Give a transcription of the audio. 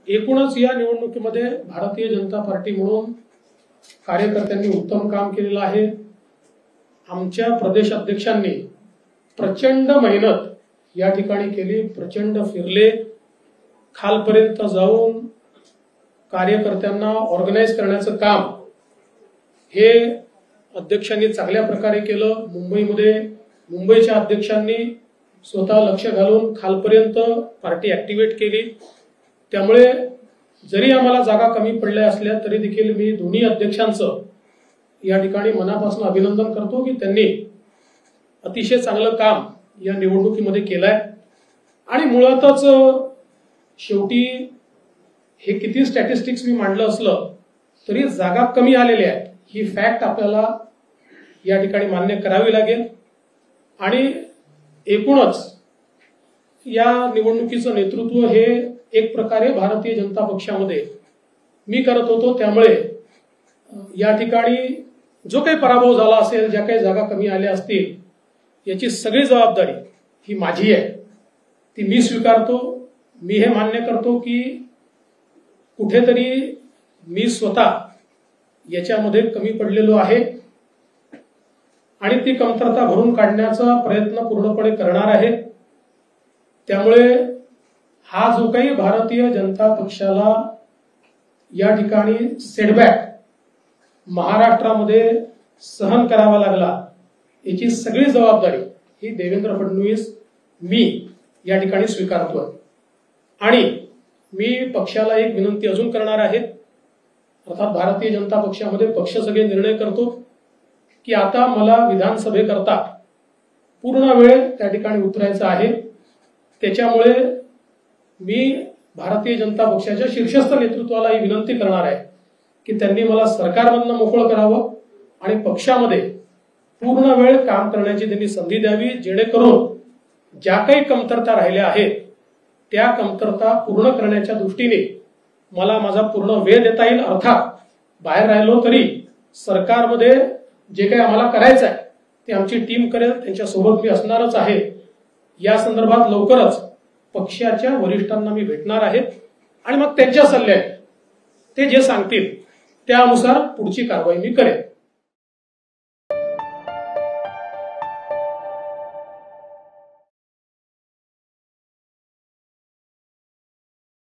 एकूणच या निवडणुकीमध्ये भारतीय जनता पार्टी म्हणून कार्यकर्त्यांनी उत्तम काम केलेलं आहे। आमच्या प्रदेश अध्यक्षांनी प्रचंड मेहनत या ठिकाणी केली, प्रचंड फिरले, खालपर्यंत जाऊन कार्यकर्त्यांना ऑर्गनाइज करण्याचं काम हे अध्यक्षांनी चांगल्या प्रकारे केलं। मुंबईच्या अध्यक्षांनी स्वतः लक्ष घालून खालपर्यंत पार्टी ऍक्टिव्हेट केली। त्यामुळे जरी आम्हाला जागा कमी पडल्या असल्या तरी देखील मी दोन्ही अध्यक्षांचं या ठिकाणी मनापासून अभिनंदन करतो की त्यांनी अतिशय चांगलं काम या निवडणुकीमध्ये केलंय। आणि मुळातच शेवटी हे किती स्टॅटिस्टिक्स मी मांडलं असलं तरी जागा कमी आलेल्या आहेत ही फॅक्ट आपल्याला या ठिकाणी मान्य करावी लागेल। आणि एकूणच या निवडणुकीचं नेतृत्व हे एक प्रकारे भारतीय जनता पक्षामध्ये मी करत होतो। त्यामुळे या ठिकाणी जो काही पराभव झाला असेल, ज्या काही जागा कमी आल्या असतील, याची सगळी जबाबदारी ही माझी आहे, ती मी स्वीकारतो। मी हे मान्य करतो की कुठेतरी मी स्वतः याच्यामध्ये कमी पडलेलो आहे आणि ती कमतरता भरून काढण्याचा प्रयत्न पूर्णपणे करणार आहे। त्यामुळे हा जो काही भारतीय जनता पक्षाला या ठिकाणी सेटबॅक महाराष्ट्रामध्ये सहन करावा लागला, याची सगळी जबाबदारी ही देवेंद्र फडणवीस मी या ठिकाणी स्वीकारतोय। आणि मी पक्षाला एक विनंती अजून करणार आहे, अर्थात भारतीय जनता पक्षामध्ये पक्ष सगळे निर्णय करतो की आता मला विधानसभेकरता पूर्ण वेळ त्या ठिकाणी उतरायचा आहे। त्याच्यामुळे मी भारतीय जनता पक्षाच्या शीर्षस्थ नेतृत्वाला ही विनंती करणार आहे की त्यांनी मला सरकारमधनं मोकळं करावं आणि पक्षामध्ये पूर्ण वेळ काम करण्याची त्यांनी संधी द्यावी, जेणेकरून ज्या काही कमतरता राहिल्या आहेत त्या कमतरता पूर्ण करण्याच्या दृष्टीने मला माझा पूर्ण वेळ देता येईल। अर्थात बाहेर राहिलो तरी सरकारमध्ये जे काही आम्हाला करायचं आहे ते आमची टीम करेल, त्यांच्यासोबत मी असणारच आहे। या संदर्भात लवकरच पक्षाच्या वरिष्ठांना मी भेटणार आहे आणि मग त्यांच्या सल्ल्याने ते जे सांगतील त्यानुसार पुढची कारवाई मी करेन।